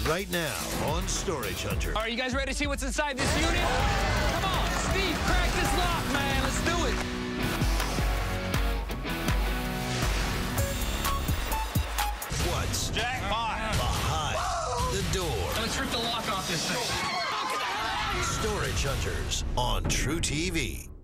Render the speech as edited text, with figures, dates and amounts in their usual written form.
right now on Storage Hunter. All right, you guys ready to see what's inside this unit? Come on, Steve, crack this lock, man. Let's do it. What's Jackpot behind the door? Let's rip the lock off this thing. Storage Hunters on True TV.